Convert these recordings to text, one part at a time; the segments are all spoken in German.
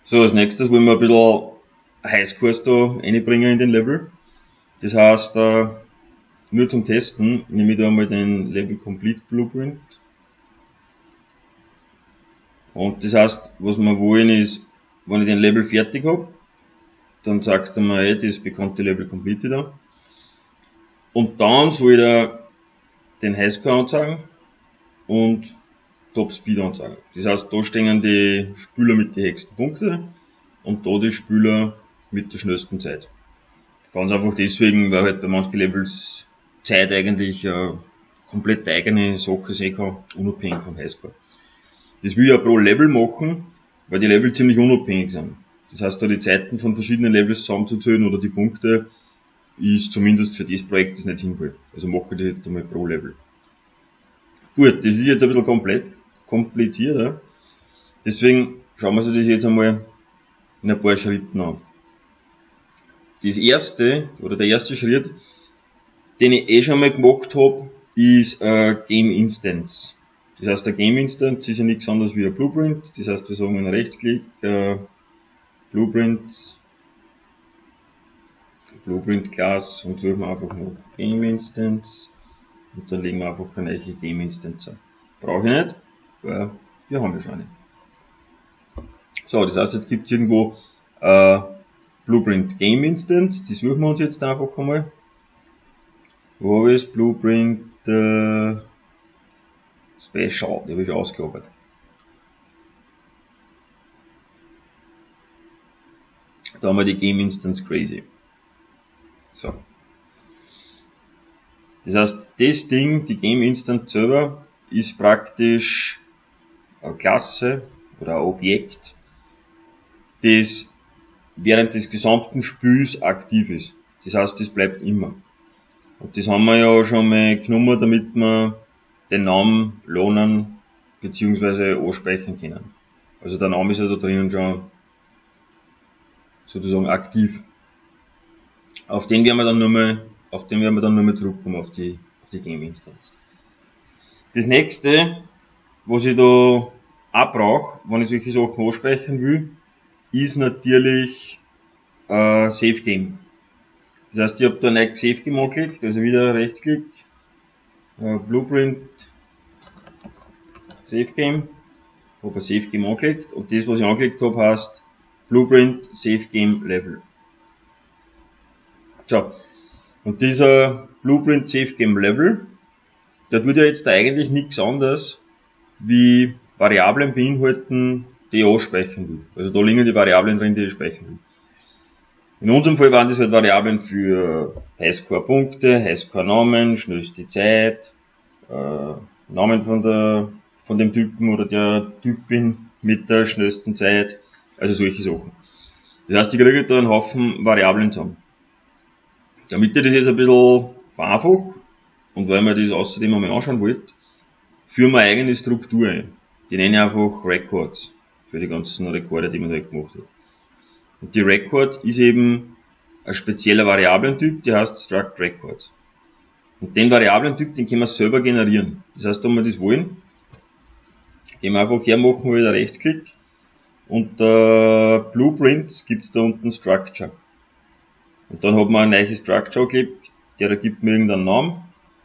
So, als nächstes wollen wir ein bisschen Highscores da reinbringen in den Level. Das heißt, nur zum Testen nehme ich da mal den Level Complete Blueprint. Und das heißt, was wir wollen ist, wenn ich den Level fertig habe, dann sagt er mir das bekannte Level Complete da. Und dann soll er den Highscore anzeigen und Top Speed anzeigen. Das heißt, da stehen die Spieler mit den höchsten Punkten und da die Spieler mit der schnellsten Zeit. Ganz einfach deswegen, weil halt bei manchen Levels Zeit eigentlich komplett eigene Sache sein kann, unabhängig vom Highscore. Das will ich ja pro Level machen, weil die Level ziemlich unabhängig sind. Das heißt, da die Zeiten von verschiedenen Levels zusammenzuzählen oder die Punkte, ist zumindest für das Projekt das nicht sinnvoll. Also mache ich das jetzt einmal pro Level. Gut, das ist jetzt ein bisschen komplizierter. Deswegen schauen wir uns das jetzt einmal in ein paar Schritten an. Das erste, oder der erste Schritt, den ich schon mal gemacht habe, ist Game Instance. Das heißt, der Game Instance ist ja nichts anderes wie ein Blueprint. Das heißt, wir sagen einen Rechtsklick, Blueprint Class und suchen wir einfach noch Game Instance und dann legen wir einfach eine neue Game Instance an. Brauche ich nicht, weil wir haben ja schon eine. So, das heißt, jetzt gibt es irgendwo Blueprint Game Instance, die suchen wir uns jetzt einfach einmal. Wo ist Blueprint Special, die habe ich ausgearbeitet. Da haben wir die Game Instance Crazy. So. Das heißt, das Ding, die Game Instance selber, ist praktisch eine Klasse oder ein Objekt, das während des gesamten Spiels aktiv ist. Das heißt, das bleibt immer. Und das haben wir ja schon mal genommen, damit wir den Namen lohnen bzw. anspeichern können. Also der Name ist ja da drinnen schon sozusagen aktiv. Auf den werden wir dann nur mal zurückkommen, auf die Game Instance. Das nächste, was ich da auch brauche, wenn ich solche Sachen anspeichern will, ist natürlich Save Game. Das heißt, ich habe da ein neues Save Game angeklickt, also wieder Rechtsklick, Blueprint Save Game, habe ein Save Game angeklickt und das, was ich angeklickt habe, heißt Blueprint Save Game Level. So, und dieser Blueprint Save Game Level, der tut ja jetzt eigentlich nichts anderes wie Variablen beinhalten, die ich anspeichern will. Also da liegen die Variablen drin, die ich speichern will. In unserem Fall waren das halt Variablen für Highscore-Punkte, Highscore-Namen, schnellste Zeit, Namen von dem Typen oder der Typin mit der schnellsten Zeit, also solche Sachen. Das heißt, ich kriege da einen Haufen Variablen zusammen. Damit ich das jetzt ein bisschen vereinfache und weil wir das außerdem einmal anschauen wollt, führen wir eine eigene Struktur ein. Die nenne ich einfach Records für die ganzen Rekorde, die man da gemacht hat. Und die Record ist eben ein spezieller Variablentyp, der heißt Struct Records. Und den Variablentyp, den können wir selber generieren. Das heißt, wenn wir das wollen, gehen wir einfach her, machen wir wieder Rechtsklick und Blueprints gibt es da unten Structure. Und dann hat man eine neue Structure geklebt, der gibt mir irgendeinen Namen.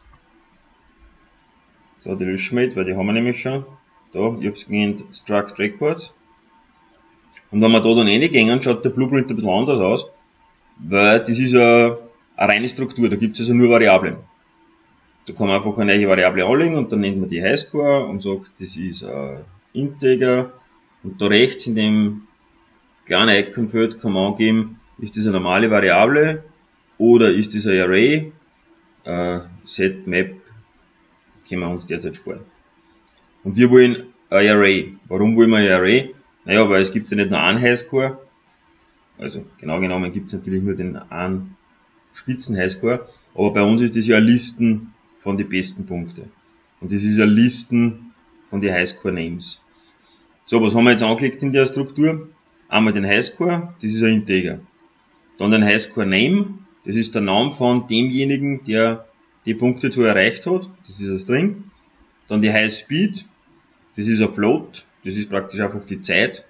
So, die löschen wir jetzt, weil die haben wir nämlich schon. Da, ich habe es genannt Struct Records. Und wenn wir da dann reingehen, schaut der Blueprint ein bisschen anders aus, weil das ist eine reine Struktur, da gibt es also nur Variablen. Da kann man einfach eine neue Variable anlegen und dann nennt man die Highscore und sagt, das ist Integer. Und da rechts in dem kleinen Icon-Feld kann man angeben, ist das eine normale Variable oder ist das ein Array? Set Map können wir uns derzeit sparen. Und wir wollen ein Array. Warum wollen wir ein Array? Naja, weil es gibt ja nicht nur einen Highscore, also genau genommen gibt es natürlich nur den einen Spitzen Highscore, aber bei uns ist das ja eine Listen von den besten Punkten. Und das ist eine Listen von den Highscore Names. So, was haben wir jetzt angeklickt in der Struktur? Einmal den Highscore, das ist ein Integer. Dann den Highscore Name, das ist der Name von demjenigen, der die Punkte zu erreicht hat, das ist ein String. Dann die High Speed, das ist ein Float, das ist praktisch einfach die Zeit,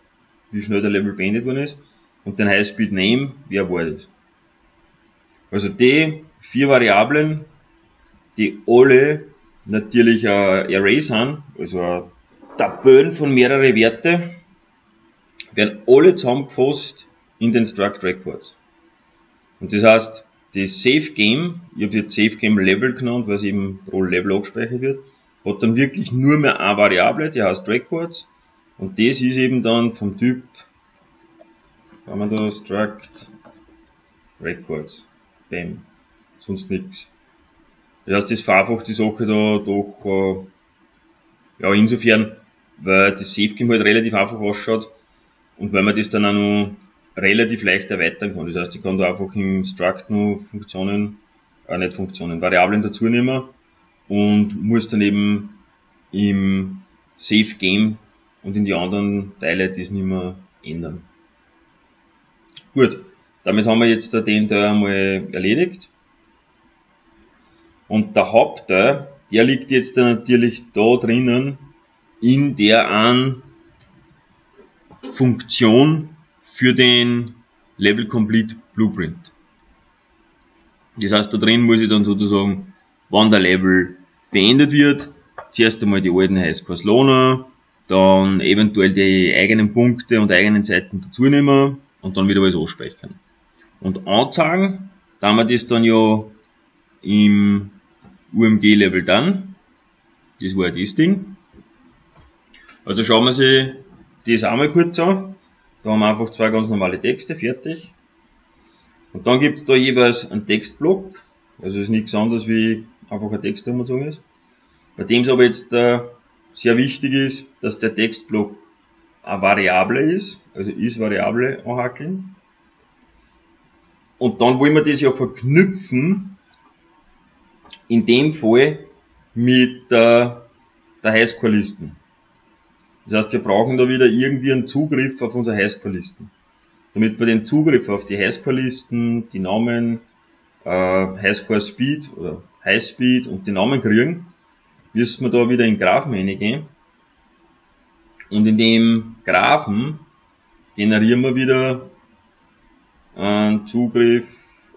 wie schnell der Level beendet worden ist, und den Highspeed Name, wer war das. Also die 4 Variablen, die alle natürlich ein Array sind, also ein Tabellen von mehreren Werte, werden alle zusammengefasst in den Struct Records. Und das heißt, die Safe Game, ich habe jetzt Safe Game Level genannt, weil es eben pro Level abgespeichert wird, hat dann wirklich nur mehr eine Variable, die heißt Records, und das ist eben dann vom Typ, haben wir da Struct Records, Bam, sonst nichts. Das heißt, das vereinfacht die Sache da doch, ja, insofern, weil das Safe Game halt relativ einfach ausschaut und weil man das dann auch noch relativ leicht erweitern kann. Das heißt, ich kann da einfach im Struct noch Variablen dazu nehmen und muss dann eben im Safe Game und in die anderen Teile das nicht mehr ändern. Gut, damit haben wir jetzt den Teil einmal erledigt. Und der Hauptteil, der liegt jetzt natürlich da drinnen in der einen Funktion für den Level Complete Blueprint. Das heißt, da drin muss ich dann sozusagen, wann der Level beendet wird, zuerst einmal die alten Highscores lohnen, dann eventuell die eigenen Punkte und eigenen Zeiten dazu nehmen und dann wieder alles anspeichern. Und anzeigen, da wir das dann ja im UMG-Level dann, das war das Ding. Also schauen wir sich das einmal kurz an. Da haben wir einfach 2 ganz normale Texte, fertig. Und dann gibt es da jeweils einen Textblock, also ist nichts anderes wie einfach ein Text, der umgezogen ist. Bei dem es aber jetzt sehr wichtig ist, dass der Textblock eine Variable ist, also ist Variable anhackeln. Und dann wollen wir das ja verknüpfen, in dem Fall mit der Highscore-Listen. Das heißt, wir brauchen da wieder irgendwie einen Zugriff auf unsere Highscore-Listen. Damit wir den Zugriff auf die Highscore-Listen, die Namen, Highscore-Speed oder Highspeed und die Namen kriegen, müssen wir da wieder in den Graphen reingehen. Und in dem Graphen generieren wir wieder einen Zugriff,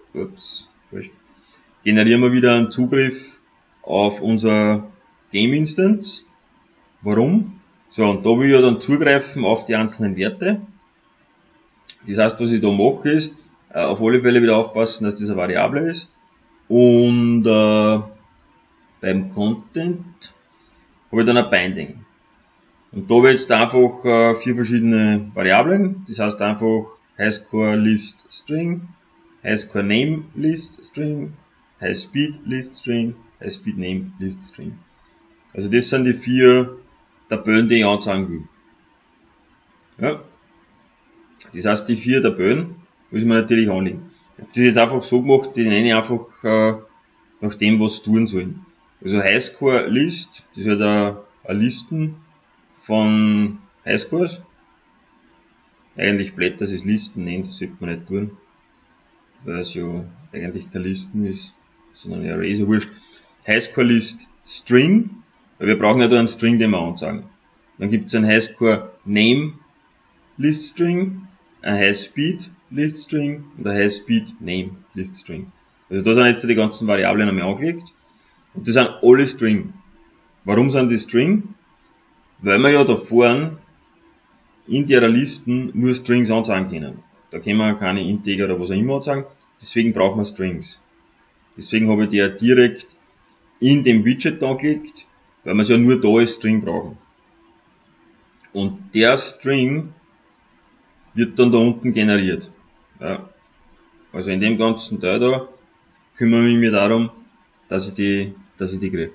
auf unser Game Instance. Warum? So, und da will ich ja dann zugreifen auf die einzelnen Werte. Das heißt, was ich da mache ist, auf alle Fälle wieder aufpassen, dass das eine Variable ist. Und beim Content habe ich dann ein Binding. Und da habe ich jetzt einfach 4 verschiedene Variablen. Das heißt einfach Highscore List String, Highscore Name List String, Highspeed List String, Highspeed Name List String. Also das sind die 4 Tabellen, die ich anzeigen will. Ja. Das heißt, die 4 Tabellen muss man natürlich anlegen. Ich habe das jetzt einfach so gemacht, die nenne ich einfach nach dem, was tun sollen. Also Highscore List, das ist halt eine Listen von Highscores. Eigentlich blöd, dass es Listen nennt, das sollte man nicht tun, weil es ja eigentlich keine Listen ist, sondern ein Array, so wurscht. Highscore List String, weil wir brauchen ja da einen String, den wir anzeigen. Dann gibt es ein Highscore Name List String, ein Highspeed List String und ein Highspeed Name List String. Also da sind jetzt die ganzen Variablen einmal angelegt und die sind alle String. Warum sind die String? Weil wir ja da vorne in der Listen nur Strings anzeigen können. Da können wir keine Integer oder was auch immer anzeigen, deswegen brauchen wir Strings. Deswegen habe ich die ja direkt in dem Widget angelegt, weil wir es ja nur da als String brauchen. Und der String wird dann da unten generiert. Ja. Also in dem ganzen Teil da kümmere ich mich darum, dass ich die kriege.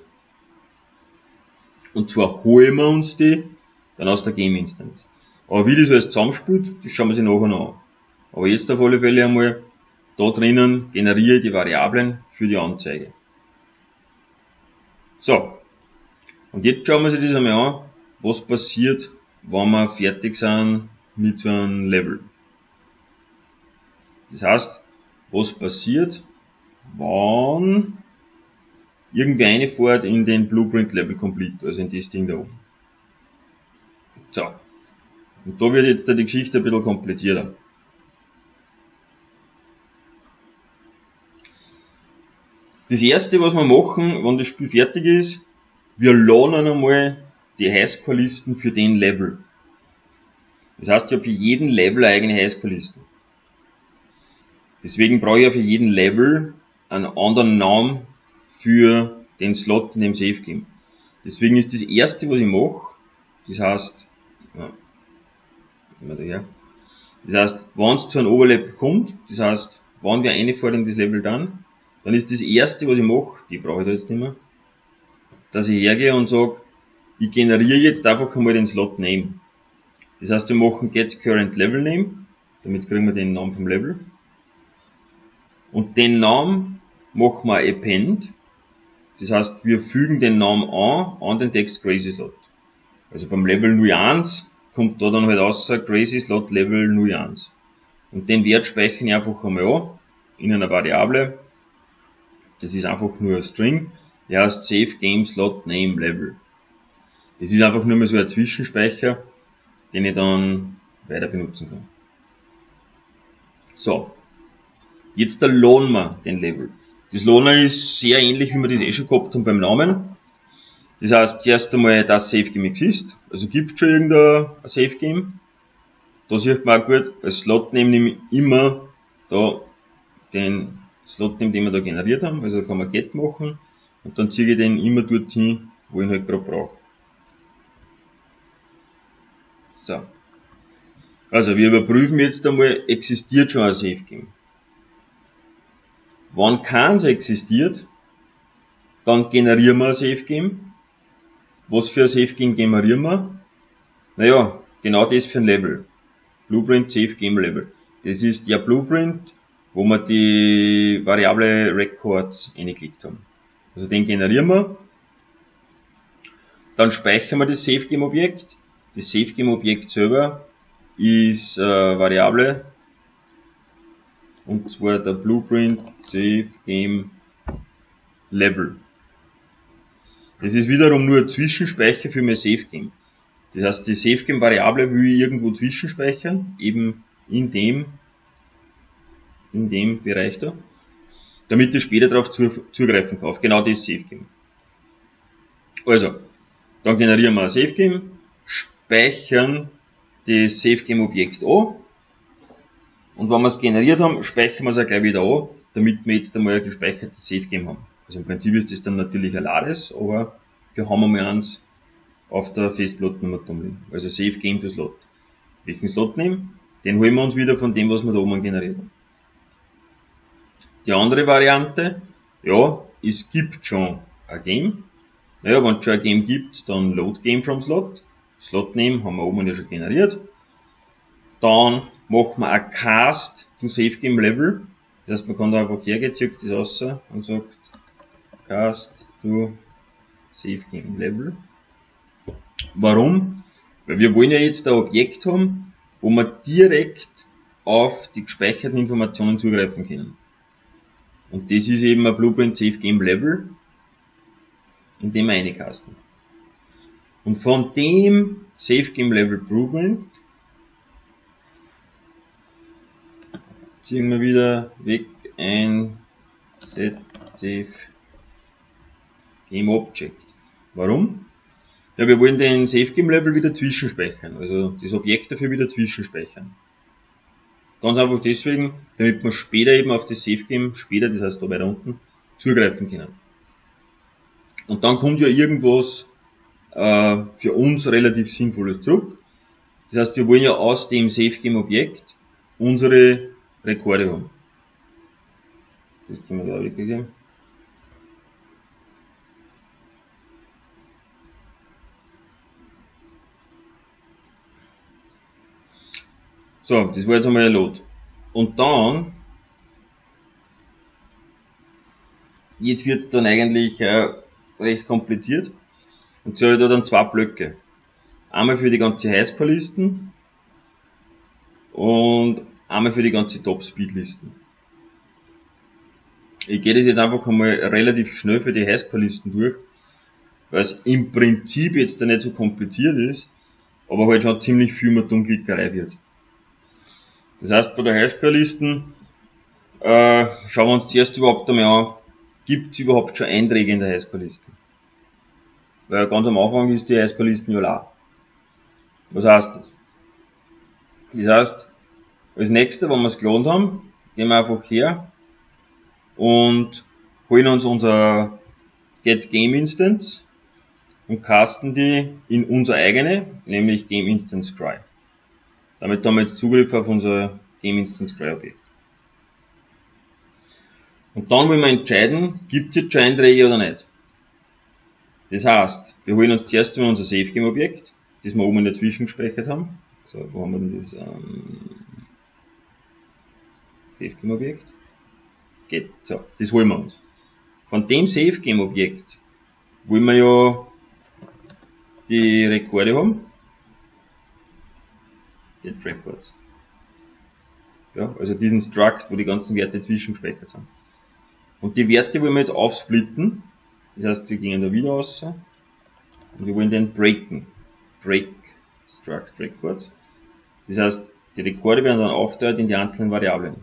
Und zwar holen wir uns die dann aus der Game Instance. Aber wie das alles zusammenspielt, das schauen wir sich nachher noch an. Aber jetzt auf alle Fälle einmal da drinnen generiere ich die Variablen für die Anzeige. So. Und jetzt schauen wir sich das einmal an, was passiert, wenn wir fertig sind mit so einem Level. Das heißt, was passiert, wenn irgendwie reinfährt in den Blueprint Level Complete, also in das Ding da oben. So. Und da wird jetzt die Geschichte ein bisschen komplizierter. Das erste, was wir machen, wenn das Spiel fertig ist, wir laden einmal die Highscore-Listen für den Level. Das heißt, ich habe für jeden Level eine eigene Highscore-Liste. Deswegen brauche ich ja für jeden Level einen anderen Namen für den Slot in dem Safe Game. Deswegen ist das erste, was ich mache, das heißt, wenn es zu einem Overlap kommt, das heißt, wenn wir reinfahren in das Level dann ist das erste, was ich mache, die brauche ich da jetzt nicht mehr, dass ich hergehe und sage, ich generiere jetzt einfach einmal den Slot Name. Das heißt, wir machen get current level name, damit kriegen wir den Namen vom Level. Und den Namen machen wir append. Das heißt, wir fügen den Namen an den Text Crazy Slot. Also beim Level 01 kommt da dann halt außer Crazy Slot Level 01. Und den Wert speichern ich einfach einmal an, in einer Variable. Das ist einfach nur ein String, der heißt Save Game Slot Name Level. Das ist einfach nur mal so ein Zwischenspeicher, den ich dann weiter benutzen kann. So, jetzt laden wir den Level. Das Laden ist sehr ähnlich, wie wir das schon gehabt haben beim Namen. Das heißt, zuerst einmal das Safe Game exist, also gibt schon irgendein Safe Game. Da sieht man auch gut, als Slot nehme ich immer da den Slot Name, den wir da generiert haben, also da kann man get machen und dann ziehe ich den immer dorthin, wo ich ihn halt gerade brauche. So. Also wir überprüfen jetzt einmal, existiert schon ein Safe Game. Wenn keins existiert, dann generieren wir ein Safe Game. Was für ein Safe Game generieren wir? Naja, genau das für ein Level. Blueprint Safe Game Level. Das ist der Blueprint, wo wir die Variable Records eingeklickt haben. Also den generieren wir. Dann speichern wir das Safe Game Objekt. Das Safe Game Objekt selber ist Variable. Und zwar der Blueprint Safe Game Level. Das ist wiederum nur ein Zwischenspeicher für mein Safe Game. Das heißt, die Safe Game Variable will ich irgendwo zwischenspeichern, eben in dem Bereich da, damit ich später darauf zugreifen kann. Genau das Safe Game. Also, dann generieren wir ein Safe Game, speichern das Safe Game Objekt an, und wenn wir es generiert haben, speichern wir es auch gleich wieder an, damit wir jetzt einmal ein gespeichertes Safe Game haben. Also im Prinzip ist das dann natürlich ein Lades, aber wir haben einmal eins auf der Festplatte mit drin. Also Save Game to Slot. Welchen Slot nehmen? Den holen wir uns wieder von dem, was wir da oben generiert haben. Die andere Variante, ja, es gibt schon ein Game. Naja, wenn es schon ein Game gibt, dann Load Game from Slot. Slot Name haben wir oben ja schon generiert. Dann machen wir ein Cast to Save Game Level. Das heißt, man kann da einfach hergehen, zieht das raus und sagt Cast to Save Game Level. Warum? Weil wir wollen ja jetzt ein Objekt haben, wo wir direkt auf die gespeicherten Informationen zugreifen können. Und das ist eben ein Blueprint Save Game Level, in dem wir reincasten. Und von dem Save Game Level Blueprint ziehen wir wieder weg ein Set Save Game Object. Warum? Ja, wir wollen den Save Game Level wieder zwischenspeichern, also das Objekt dafür wieder zwischenspeichern. Ganz einfach deswegen, damit wir später eben auf das Save Game, das heißt da weiter unten, zugreifen können. Und dann kommt ja irgendwas für uns relativ Sinnvolles zurück. Das heißt, wir wollen ja aus dem Save Game Objekt unsere Rekorde haben. Das können wir da weggeben. So, das war jetzt einmal ein Load. Und dann, jetzt wird es dann eigentlich recht kompliziert. Und so habe ich da dann zwei Blöcke. Einmal für die ganze Highscore-Listen und einmal für die ganze Top-Speed-Listen. Ich gehe das jetzt einfach einmal relativ schnell für die Highscore-Listen durch, weil es im Prinzip jetzt da nicht so kompliziert ist, aber halt schon ziemlich viel mit Dummklickerei wird. Das heißt, bei der Highscore-Listen schauen wir uns zuerst überhaupt einmal an, gibt es überhaupt schon Einträge in der Highscore-Listen? Weil ganz am Anfang ist die Highscore-Listen ja leer. Was heißt das? Das heißt, als nächstes, wenn wir es geladen haben, gehen wir einfach her und holen uns unser Get Game Instance und casten die in unsere eigene, nämlich Game Instance Cry. Damit haben wir jetzt Zugriff auf unser Game Instance Cry Objekt. Und dann wollen wir entscheiden, gibt es jetzt schon Einträge oder nicht. Das heißt, wir holen uns zuerst einmal unser Save Game Objekt, das wir oben in der Zwischen gespeichert haben. So, wo haben wir denn das? Save Game Objekt. Geht. So, das holen wir uns. Von dem Save Game Objekt wollen wir ja die Rekorde haben. Get Records. Ja, also diesen Struct, wo die ganzen Werte zwischengespeichert sind. Und die Werte wollen wir jetzt aufsplitten. Das heißt, wir gehen da wieder raus und wir wollen den breaken. Break Struct Records. Das heißt, die Rekorde werden dann aufgeteilt in die einzelnen Variablen.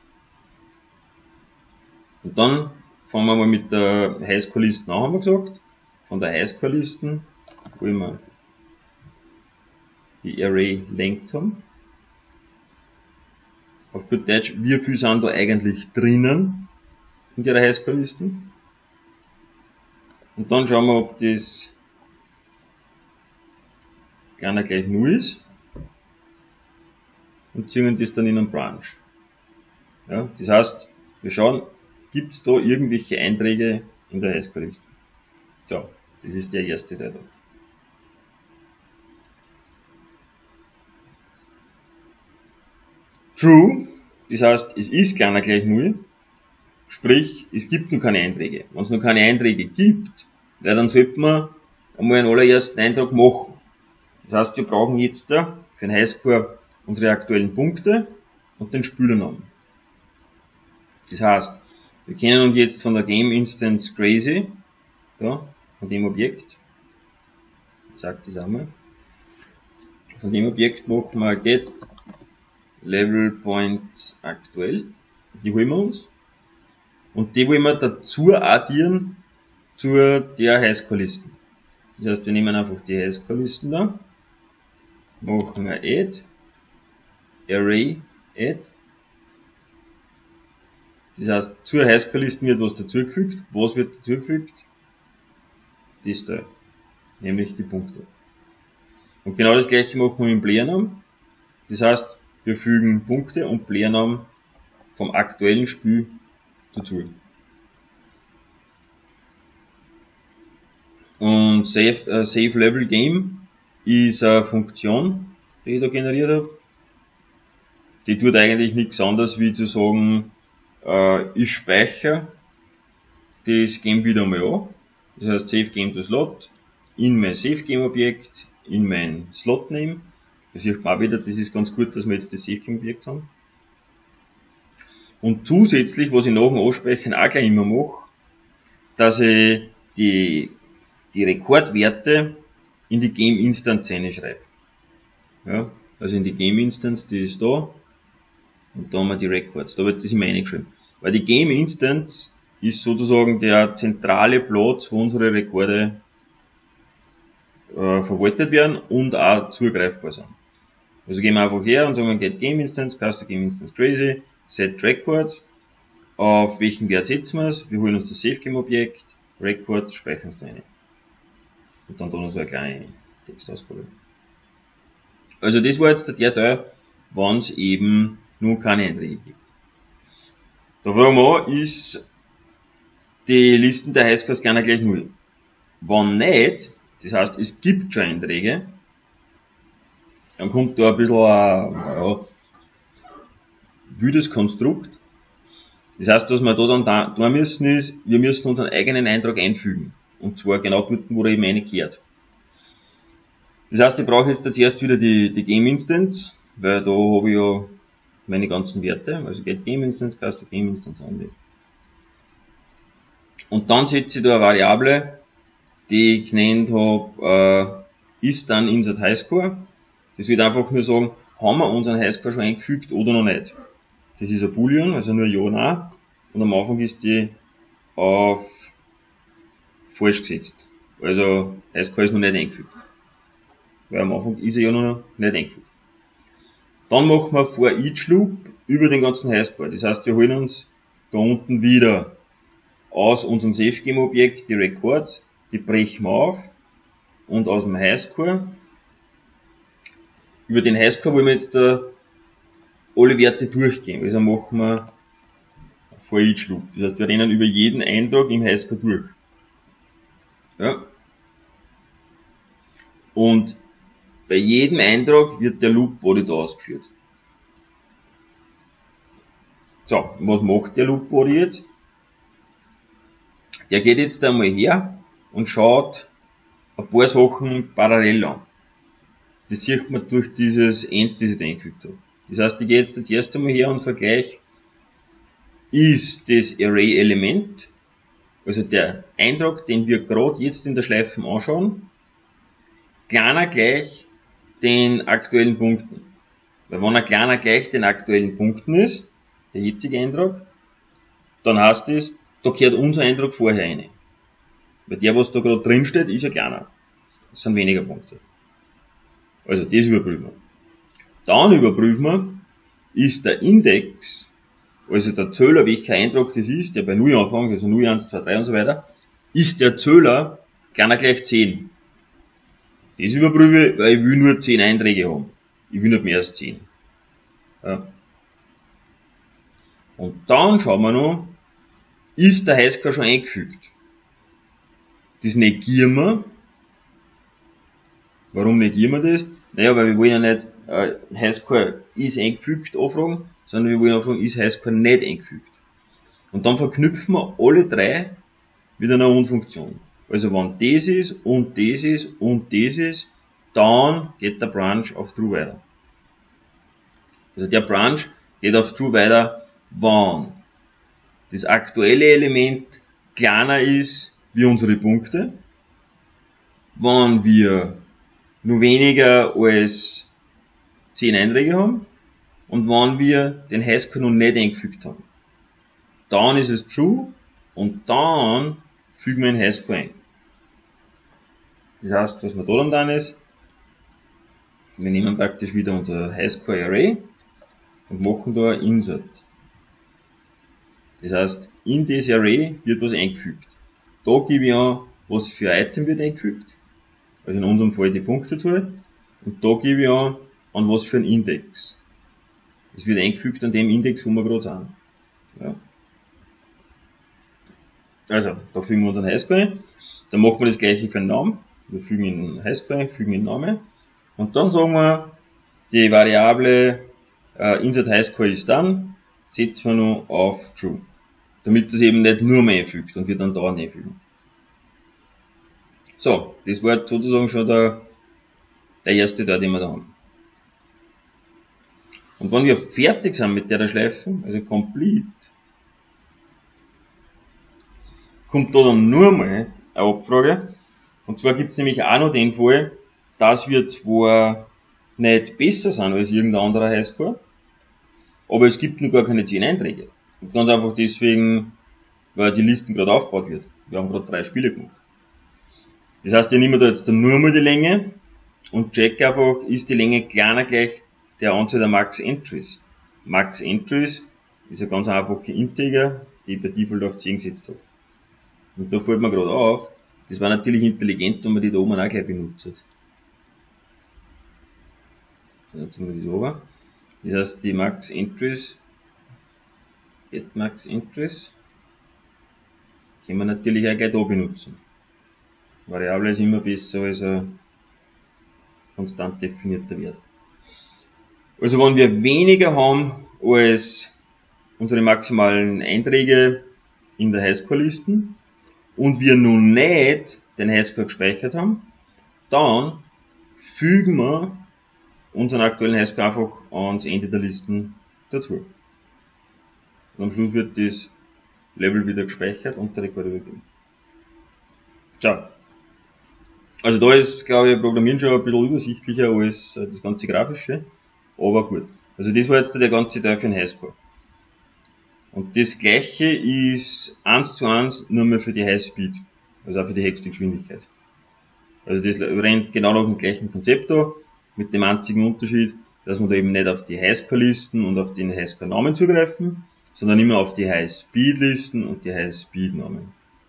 Und dann fangen wir mal mit der Highscore-Listen an, haben wir gesagt. Von der Highscore-Listen wollen wir die Array Length haben. Auf gut Deutsch, wie viel sind da eigentlich drinnen in der Highscore-Listen. Und dann schauen wir, ob das kleiner gleich 0 ist. Und ziehen das dann in einen Branch. Ja, das heißt, wir schauen, gibt es da irgendwelche Einträge in der Highscore-Liste. So, das ist der erste Teil da. True, das heißt, es ist kleiner gleich 0, sprich, es gibt noch keine Einträge. Wenn es noch keine Einträge gibt, ja, dann sollten wir einmal einen allerersten Eintrag machen. Das heißt, wir brauchen jetzt da für den Highscore unsere aktuellen Punkte und den Spielernamen. Das heißt, wir kennen uns jetzt von der Game Instance Crazy, da, von dem Objekt, ich sage das einmal, von dem Objekt machen wir Get Level Points aktuell, die holen wir uns und die wollen wir dazu addieren zu der Highscore-Listen. Das heißt, wir nehmen einfach die Highscore-Listen da, machen ein Add, Array Add. Das heißt, zur Highscore-Listen wird was dazugefügt. Was wird dazugefügt? Das da, nämlich die Punkte. Und genau das gleiche machen wir im Playernamen. Das heißt, wir fügen Punkte und Playernamen vom aktuellen Spiel dazu. Und Save Level Game ist eine Funktion, die ich da generiert habe. Die tut eigentlich nichts anderes wie zu sagen, ich speichere das Game wieder einmal an. Das heißt Save Game to Slot in mein Save Game Objekt, in mein Slot Name. Das sieht man auch wieder, das ist ganz gut, dass wir jetzt das Save Game Objekt haben. Und zusätzlich, was ich nach dem Ansprechen auch gleich immer mache, dass ich die Rekordwerte in die Game Instance schreibe. Ja, also in die Game Instance, die ist da. Und da haben wir die Records. Da wird das immer reingeschrieben. Weil die Game Instance ist sozusagen der zentrale Platz, wo unsere Rekorde verwaltet werden und auch zugreifbar sind. Also gehen wir einfach her und sagen, get Game Instance, cast Game Instance Crazy, set Records. Auf welchen Wert setzen wir es? Wir holen uns das Save Game Objekt, Records, speichern es da rein. Und dann noch so eine kleine Textausgabe. Also das war jetzt der Teil, wenn es eben nur keine Einträge gibt. Da fragen wir an, ist die Listen der Highscores kleiner gleich 0? Wenn nicht, das heißt, es gibt schon Einträge, dann kommt da ein bisschen ein wildes Konstrukt. Das heißt, was wir da dann tun müssen ist, wir müssen unseren eigenen Eintrag einfügen. Und zwar genau dort, wo er eben reingehört. Das heißt, ich brauche jetzt zuerst wieder die Game Instance, weil da habe ich ja meine ganzen Werte, also get Game Instance, cast Game Instance only. Und dann setze ich da eine Variable, die ich genannt habe, ist dann insert Highscore, Das wird einfach nur sagen, haben wir unseren Highscore schon eingefügt oder noch nicht. Das ist ein Boolean, also nur Ja, Nein. Und am Anfang ist die auf falsch gesetzt. Also Highscore ist noch nicht eingefügt. Weil am Anfang ist er ja noch nicht eingefügt. Dann machen wir For Each Loop über den ganzen Highscore. Das heißt, wir holen uns da unten wieder aus unserem SafeGame-Objekt die Records, die brechen wir auf und aus dem Highscore. Über den Highscore wollen wir jetzt alle Werte durchgehen. Also machen wir For Each Loop. Das heißt, wir rennen über jeden Eintrag im Highscore durch. Ja. Und bei jedem Eintrag wird der Loop Body da ausgeführt. So, was macht der Loop Body jetzt? Der geht jetzt einmal her und schaut ein paar Sachen parallel an. Das sieht man durch dieses End, das ich da eingefügt habe. Das heißt, ich gehe jetzt das erste Mal her und vergleiche, ist das Array-Element, also der Eintrag, den wir gerade jetzt in der Schleife anschauen, kleiner gleich den aktuellen Punkten. Weil wenn er kleiner gleich den aktuellen Punkten ist, der jetzige Eintrag, dann heißt es, da gehört unser Eintrag vorher rein. Weil der, was da gerade drin steht, ist ja kleiner. Das sind weniger Punkte. Also das überprüfen wir. Dann überprüfen wir, ist der Index, also der Zähler, welcher Eintrag das ist, der bei 0 anfängt, also 0, 1, 2, 3 und so weiter, ist der Zähler kleiner gleich 10. Das überprüfe ich, weil ich will nur 10 Einträge haben. Ich will nicht mehr als 10. Ja. Und dann schauen wir noch, ist der Highscore schon eingefügt? Das negieren wir. Warum negieren wir das? Naja, weil wir wollen ja nicht Highscore ist eingefügt anfragen, sondern wir wollen anfragen, ist Highscore nicht eingefügt. Und dann verknüpfen wir alle drei mit einer Und-Funktion. Also wenn das ist und das ist und das ist, dann geht der Branch auf True weiter. Also der Branch geht auf True weiter, wenn das aktuelle Element kleiner ist wie unsere Punkte, wenn wir nur weniger als 10 Einträge haben und wenn wir den Highscore noch nicht eingefügt haben. Dann ist es True und dann fügen wir einen Highscore ein. Das heißt, was wir da dann ist, wir nehmen praktisch wieder unser Highscore Array und machen da ein Insert. Das heißt, in das Array wird was eingefügt. Da gebe ich an, was für ein Item wird eingefügt, also in unserem Fall die Punktezahl, und da gebe ich an was für ein Index. Es wird eingefügt an dem Index, wo wir gerade sind. Ja. Also, da fügen wir unseren Highscore ein, dann machen wir das gleiche für den Namen, wir fügen in Highscore ein, fügen in Name, und dann sagen wir, die Variable Insert Highscore ist dann, setzen wir noch auf True. Damit das eben nicht nur mehr einfügt und wir dann dauernd einfügen. So, das war sozusagen schon der erste Teil, den wir da haben. Und wenn wir fertig sind mit der Schleife, also complete, kommt da dann nur mal eine Abfrage. Und zwar gibt es nämlich auch noch den Fall, dass wir zwar nicht besser sind als irgendein anderer Highscore, aber es gibt nur gar keine 10 Einträge. Und ganz einfach deswegen, weil die Listen gerade aufgebaut wird. Wir haben gerade 3 Spiele gemacht. Das heißt, ich nehme da jetzt nur mal die Länge und check einfach, ist die Länge kleiner gleich der Anzahl der Max Entries. Max Entries ist eine ganz einfache Integer, die ich bei Default auf 10 gesetzt habe. Und da fällt mir gerade auf, das war natürlich intelligent, wenn man die da oben auch gleich benutzt. So, jetzt haben wir das oben. Das heißt, die Max Entries, get Max Entries, können wir natürlich auch gleich da benutzen. Variable ist immer besser als ein konstant definierter Wert. Also wenn wir weniger haben als unsere maximalen Einträge in der Highscore-Listen und wir nun nicht den Highscore gespeichert haben, dann fügen wir unseren aktuellen Highscore einfach ans Ende der Listen dazu. Und am Schluss wird das Level wieder gespeichert und der Rekord übergeben. Ciao. Also da ist, glaube ich, Programmieren schon ein bisschen übersichtlicher als das ganze Grafische, aber gut. Also das war jetzt der ganze Teil für den Highscore. Und das gleiche ist 1:1 nur mehr für die Highspeed, also auch für die höchste Geschwindigkeit. Also das rennt genau nach dem gleichen Konzept da, mit dem einzigen Unterschied, dass wir da eben nicht auf die Highscore-Listen und auf den Highscore-Namen zugreifen, sondern immer auf die Highspeed-Listen und die Highspeed-Namen.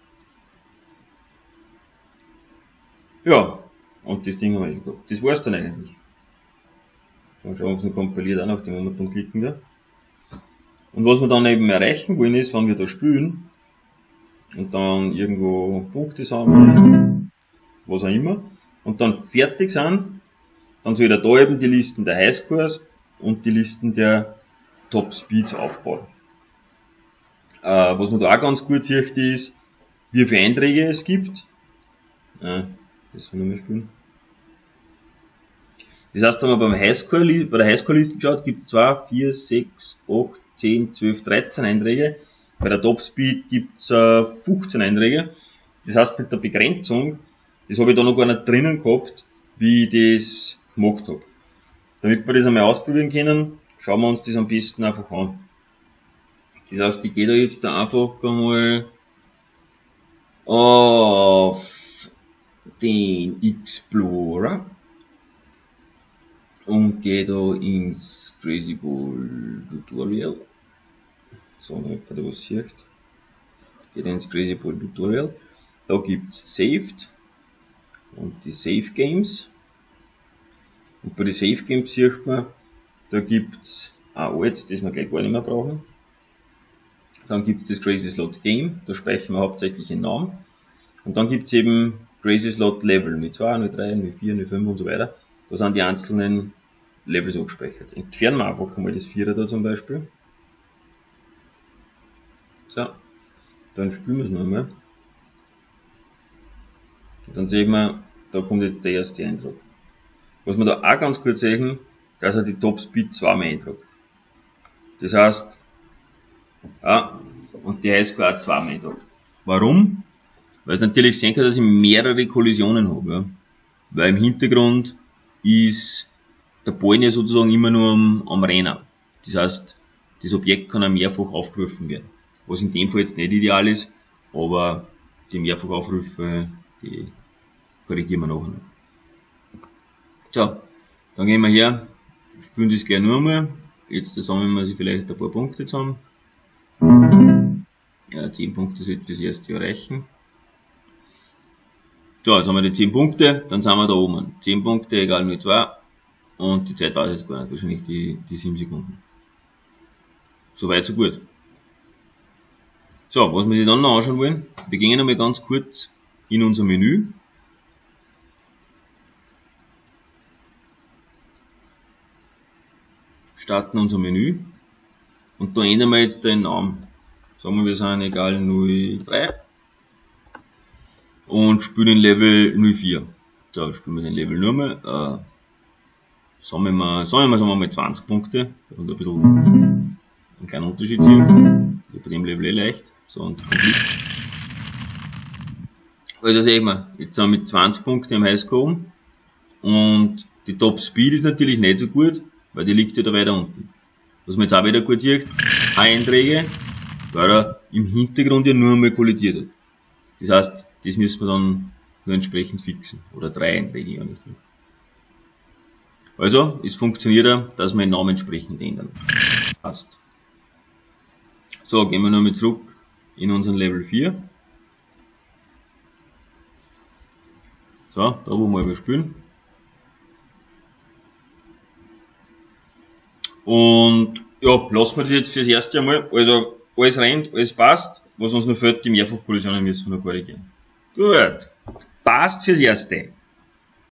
Ja, und das Ding haben wir schon gehabt. Das war's dann eigentlich. Mal schauen, ob es noch kompiliert, auch auf den Moment dann klicken wir. Und was wir dann eben erreichen wollen ist, wenn wir da spielen und dann irgendwo Punkte sammeln, was auch immer, und dann fertig sind, dann soll er da eben die Listen der Highscores und die Listen der Top Speeds aufbauen. Was man da auch ganz gut sieht ist, wie viele Einträge es gibt. Das soll ich mal spielen. Das heißt, wenn man bei der Highscore-Liste schaut, gibt es 2, 4, 6, 8, 10, 12, 13 Einträge. Bei der Top Speed gibt es 15 Einträge. Das heißt, mit der Begrenzung, das habe ich da noch gar nicht drinnen gehabt, wie ich das gemacht habe. Damit wir das einmal ausprobieren können, schauen wir uns das am besten einfach an. Das heißt, ich gehe da jetzt einfach einmal auf den Explorer und gehe da ins Crazy Ball Tutorial. So, damit man da was sieht. Gehe da ins Crazy Ball Tutorial. Da gibt's Saved und die Save Games. Und bei den Save Games sieht man, da gibt's ein altes, das wir gleich gar nicht mehr brauchen. Dann gibt's das Crazy Slot Game, da speichern wir hauptsächlich den Namen. Und dann gibt's eben Crazy Slot Level, 02, 03, 04, 05 und so weiter. Da sind die einzelnen Levels abgespeichert. Entfernen wir einfach einmal das Vierer da zum Beispiel. So, dann spielen wir es nochmal. Und dann sehen wir, da kommt jetzt der erste Eintrag. Was wir da auch ganz gut sehen, dass er die Top Speed zweimal eintragt. Das heißt, ja, und die Highscore auch zweimal eintragt. Warum? Weil es natürlich sehen kann, dass ich mehrere Kollisionen habe. Ja. Weil im Hintergrund ist der Ball ja sozusagen immer nur am Rennen. Das heißt, das Objekt kann auch mehrfach aufgerufen werden. Was in dem Fall jetzt nicht ideal ist, aber die Mehrfachaufrufe, die korrigieren wir nachher noch. So, dann gehen wir her, spielen das gleich nur einmal. Jetzt sammeln wir sich vielleicht ein paar Punkte zusammen. Ja, 10 Punkte sollte das erste erreichen. So, jetzt haben wir die 10 Punkte, dann sind wir da oben. 10 Punkte, egal 02. Und die Zeit weiß ich jetzt gar nicht, wahrscheinlich die 7 Sekunden. Soweit, so gut. So, was wir sich dann noch anschauen wollen, wir gehen einmal ganz kurz in unser Menü. Starten unser Menü. Und da ändern wir jetzt den Namen. Sagen wir sind egal 03. Und spielen Level 04. So, spielen wir den Level nur mal. Sammeln wir mal 20 Punkte. Da haben wir ein bisschen einen kleinen Unterschied sehen. Bei dem Level leicht. So, und complete. Also sehen wir, jetzt sind wir mit 20 Punkten im Highscore und die Top Speed ist natürlich nicht so gut, weil die liegt ja da weiter unten. Was man jetzt auch wieder gut sieht, Einträge, weil er im Hintergrund ja nur einmal kollidiert hat. Das heißt, das müssen wir dann nur entsprechend fixen. Oder 3 Einträge, ja nicht. Also, es funktioniert ja, dass wir den Namen entsprechend ändern. Passt. So, gehen wir nochmal zurück in unseren Level 4. So, da wo wir überspielen. Und ja, lassen wir das jetzt fürs erste Mal. Also alles rennt, alles passt. Was uns noch fehlt, die Mehrfachkollisionen müssen wir noch korrigieren. Gut, passt fürs Erste.